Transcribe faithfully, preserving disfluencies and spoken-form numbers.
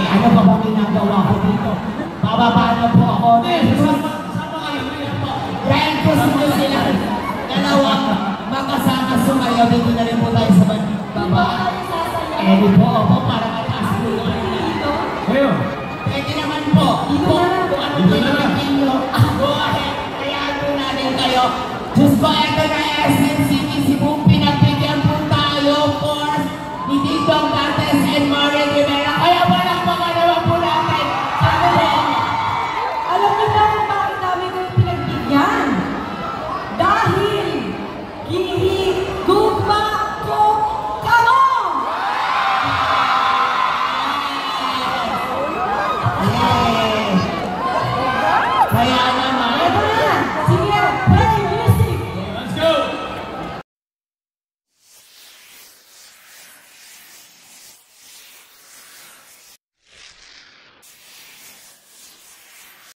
Ano pa bang ginagawa ko dito? Bababa na po ako. Sama kayo po. Dahil gusto ko sila dalawang makasama sumayaw. Dito na rin po tayo sa baba. Eh di po ako para mataas po dito. Kayo? Pwede naman po. Ito na. Kung ano po yung nyo. Go ahead. Kaya ano natin kayo. Diyos ko, ito na S M C T Cebu. Pinagbigyan po tayo for ni Titong Dantes and Maria Rivera. Kaya walang pangalawa po natin. Ano po? Alam niyo ba kung bakit namin kayo pinagbigyan? Dahil ginigugma ko kamo! Kaya